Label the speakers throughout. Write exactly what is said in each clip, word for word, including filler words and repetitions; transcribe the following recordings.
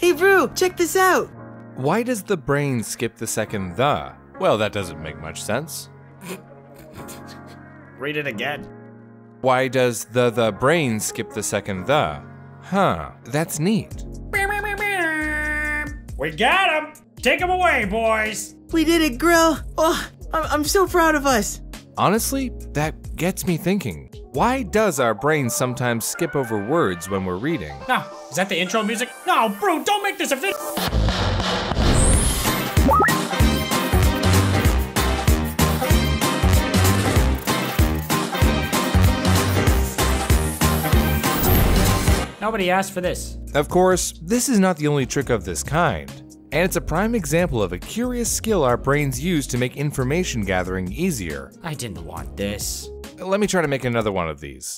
Speaker 1: Hey Brew, check this out!
Speaker 2: Why does the brain skip the second the? Well, that doesn't make much sense.
Speaker 3: Read it again.
Speaker 2: Why does the the brain skip the second the? Huh, that's neat.
Speaker 3: We got him! Take him away, boys!
Speaker 1: We did it, Grill! Oh, I'm, I'm so proud of us!
Speaker 2: Honestly, that gets me thinking. Why does our brain sometimes skip over words when we're reading?
Speaker 3: No, is that the intro music? No, Brew, don't make this a video! Nobody asked for this.
Speaker 2: Of course, this is not the only trick of this kind, and it's a prime example of a curious skill our brains use to make information gathering easier.
Speaker 3: I didn't want this.
Speaker 2: Let me try to make another one of these.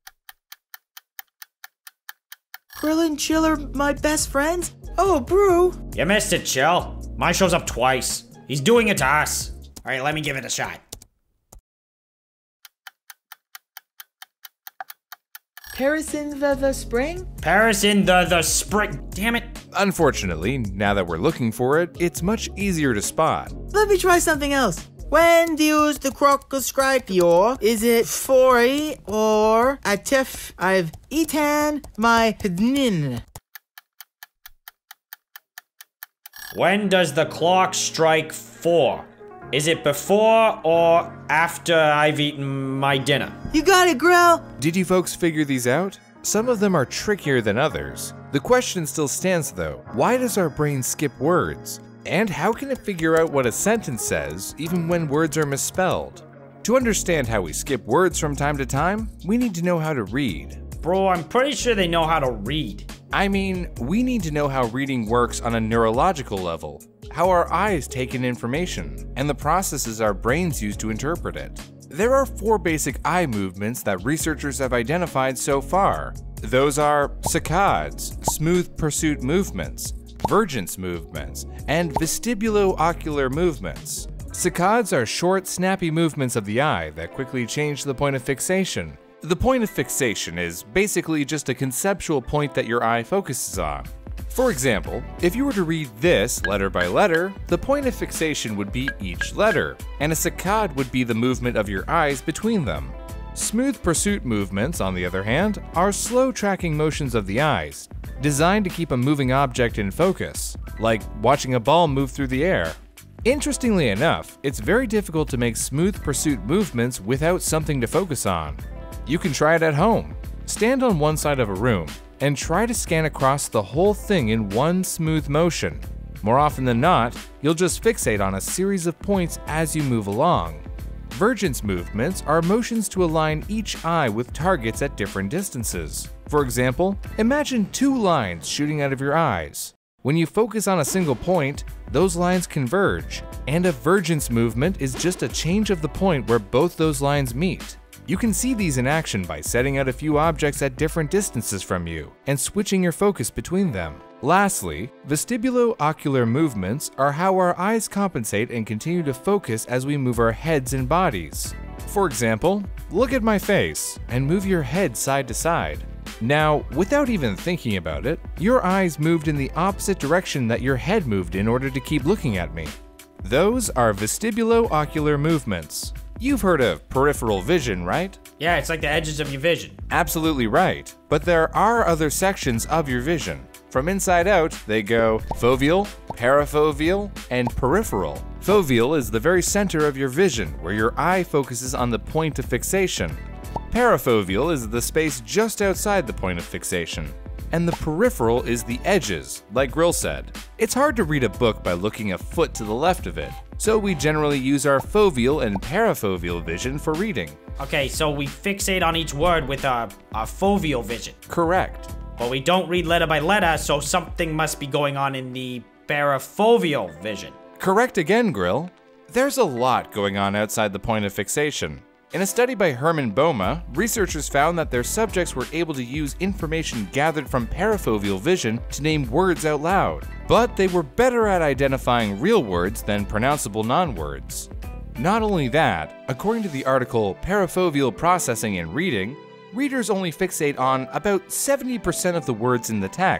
Speaker 1: Grill and Chill are my best friends? Oh, Brew!
Speaker 3: You missed it, Chill. Mine shows up twice. He's doing it to us. All right, let me give it a shot.
Speaker 1: Paris in the, the spring?
Speaker 3: Paris in the, the spring. Damn it.
Speaker 2: Unfortunately, now that we're looking for it, it's much easier to spot.
Speaker 1: Let me try something else. When does the crocodile strike your? Is it forty or atif? I've eaten my pidnin.
Speaker 3: When does the clock strike four? Is it before or after I've eaten my dinner?
Speaker 1: You got it, Grill!
Speaker 2: Did you folks figure these out? Some of them are trickier than others. The question still stands though, why does our brain skip words? And how can it figure out what a sentence says, even when words are misspelled? To understand how we skip words from time to time, we need to know how to read.
Speaker 3: Bro, I'm pretty sure they know how to read.
Speaker 2: I mean, we need to know how reading works on a neurological level, how our eyes take in information, and the processes our brains use to interpret it. There are four basic eye movements that researchers have identified so far. Those are saccades, smooth pursuit movements, VERGENCE movements, and VESTIBULO-OCULAR movements. Saccades are short, snappy movements of the eye that quickly change the point of fixation. The point of fixation is basically just a conceptual point that your eye focuses on. For example, if you were to read this letter by letter, the point of fixation would be each letter, and a saccade would be the movement of your eyes between them. Smooth pursuit movements, on the other hand, are slow tracking motions of the eyes, designed to keep a moving object in focus, like watching a ball move through the air. Interestingly enough, it's very difficult to make smooth pursuit movements without something to focus on. You can try it at home. Stand on one side of a room and try to scan across the whole thing in one smooth motion. More often than not, you'll just fixate on a series of points as you move along. VERGENCE movements are motions to align each eye with targets at different distances. For example, imagine two lines shooting out of your eyes. When you focus on a single point, those lines converge, and a VERGENCE movement is just a change of the point where both those lines meet. You can see these in action by setting out a few objects at different distances from you and switching your focus between them. Lastly, vestibulo-ocular movements are how our eyes compensate and continue to focus as we move our heads and bodies. For example, look at my face and move your head side to side. Now, without even thinking about it, your eyes moved in the opposite direction that your head moved in order to keep looking at me. Those are vestibulo-ocular movements. You've heard of peripheral vision, right?
Speaker 3: Yeah, it's like the edges of your vision.
Speaker 2: Absolutely right. But there are other sections of your vision. From inside out, they go foveal, parafoveal, and peripheral. Foveal is the very center of your vision, where your eye focuses on the point of fixation. Parafoveal is the space just outside the point of fixation. And the peripheral is the edges, like Grill said. It's hard to read a book by looking a foot to the left of it, so we generally use our foveal and parafoveal vision for reading.
Speaker 3: Okay, so we fixate on each word with our, our foveal vision.
Speaker 2: Correct.
Speaker 3: But we don't read letter by letter, so something must be going on in the parafoveal vision.
Speaker 2: Correct again, Grill. There's a lot going on outside the point of fixation. In a study by Herman Boma, researchers found that their subjects were able to use information gathered from parafoveal vision to name words out loud, but they were better at identifying real words than pronounceable non-words. Not only that, according to the article Parafoveal Processing and Reading, readers only fixate on about seventy percent of the words in the text,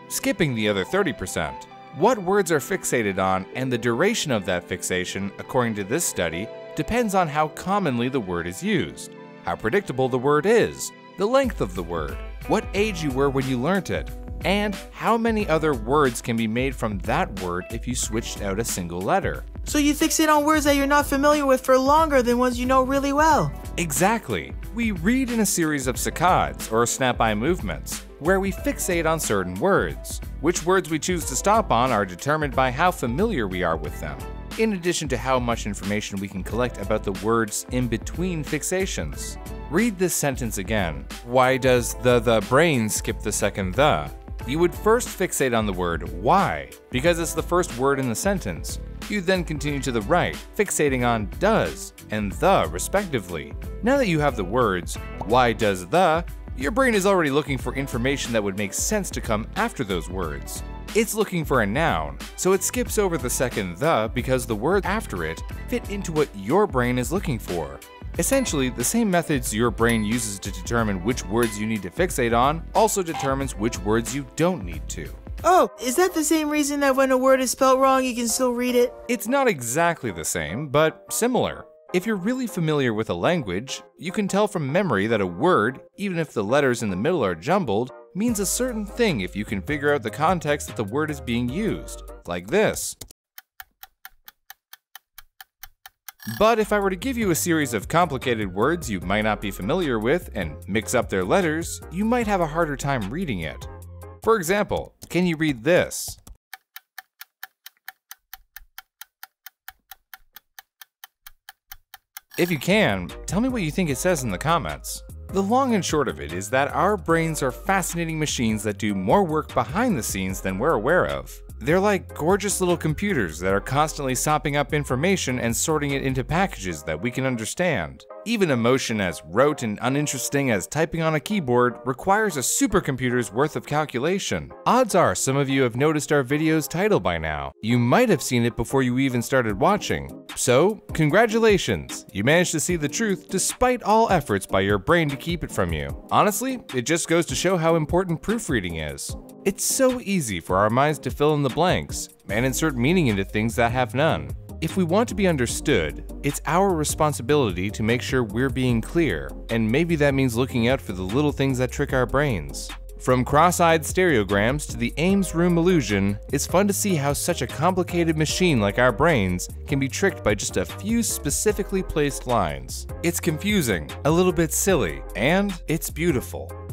Speaker 2: skipping the other thirty percent. What words are fixated on and the duration of that fixation, according to this study, depends on how commonly the word is used, how predictable the word is, the length of the word, what age you were when you learnt it, and how many other words can be made from that word if you switched out a single letter.
Speaker 1: So you fixate on words that you're not familiar with for longer than ones you know really well.
Speaker 2: Exactly. We read in a series of saccades, or snap-eye movements, where we fixate on certain words. Which words we choose to stop on are determined by how familiar we are with them, in addition to how much information we can collect about the words in between fixations. Read this sentence again. Why does the the brain skip the second the? You would first fixate on the word why, because it's the first word in the sentence. You then continue to the right, fixating on does and the respectively. Now that you have the words, why does the, your brain is already looking for information that would make sense to come after those words. It's looking for a noun, so it skips over the second the because the words after it fit into what your brain is looking for. Essentially, the same methods your brain uses to determine which words you need to fixate on also determines which words you don't need to.
Speaker 1: Oh, is that the same reason that when a word is spelled wrong, you can still read it?
Speaker 2: It's not exactly the same, but similar. If you're really familiar with a language, you can tell from memory that a word, even if the letters in the middle are jumbled, means a certain thing if you can figure out the context that the word is being used, like this. But if I were to give you a series of complicated words you might not be familiar with and mix up their letters, you might have a harder time reading it. For example, can you read this? If you can, tell me what you think it says in the comments. The long and short of it is that our brains are fascinating machines that do more work behind the scenes than we're aware of. They're like gorgeous little computers that are constantly sopping up information and sorting it into packages that we can understand. Even emotion as rote and uninteresting as typing on a keyboard requires a supercomputer's worth of calculation. Odds are some of you have noticed our video's title by now. You might have seen it before you even started watching. So, congratulations! You managed to see the truth despite all efforts by your brain to keep it from you. Honestly, it just goes to show how important proofreading is. It's so easy for our minds to fill in the blanks and insert meaning into things that have none. If we want to be understood, it's our responsibility to make sure we're being clear, and maybe that means looking out for the little things that trick our brains. From cross-eyed stereograms to the Ames room illusion, it's fun to see how such a complicated machine like our brains can be tricked by just a few specifically placed lines. It's confusing, a little bit silly, and it's beautiful.